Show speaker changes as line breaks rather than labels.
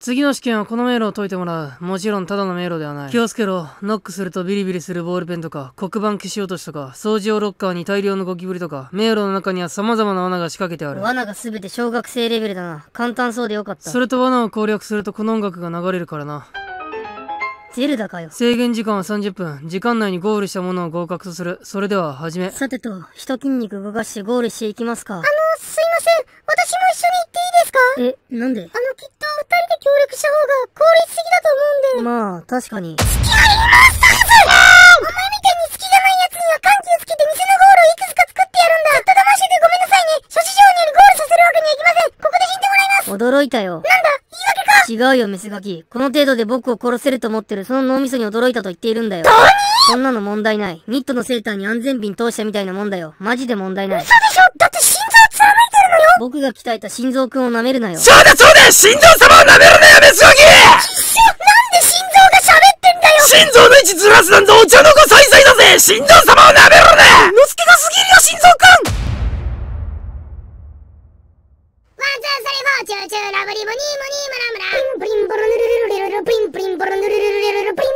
次の試験はこの迷路を解いてもらう。もちろんただの迷路ではない。気をつけろ。ノックするとビリビリするボールペンとか、黒板消し落としとか、掃除用ロッカーに大量のゴキブリとか、迷路の中には様々な罠が仕掛けてある。
罠が全て小学生レベルだな。簡単そうでよかった。
それと罠を攻略するとこの音楽が流れるからな。
ゼルダかよ。
制限時間は30分。時間内にゴールしたものを合格とする。それでは、始め。
さてと、一筋肉動かしてゴールしていきますか。
すいません。私も一緒に行っていいですか？
なんで？
きっと二人で協力した方が効率的だと思うんで。
まあ、確かに。
お前みたいに隙がない奴には緩急つけて店のゴールをいくつか作ってやるんだ。ずっと騙しててごめんなさいね。諸事情によりゴールさせるわけにはいきません。ここで死んでもらいます。
驚いたよ。
なんだ、言い訳か。
違うよ、メスガキ。この程度で僕を殺せると思ってるその脳みそに驚いたと言っているんだよ。そんなの問題ない。ニットのセーターに安全ピン通したみたいなもんだよ。マジで問題ない。
嘘でしょ？だって心臓貫いてるのよ。
僕が鍛えた心臓くんを舐めるなよ。
そうだ心臓様を舐めるなよ、メスガキ！
一緒、なんで心臓が喋ってんだよ。
心臓の位置ずらすなんぞお茶の子さいさいだぜ。心臓様を舐めるな。のすけが過ぎるよ、心臓くん。
ワンツースリーフォーチューチューラブリボニーモニームラムラプリンプリンボロヌルルルルルルプリンプリンボロヌルルルルルルプリ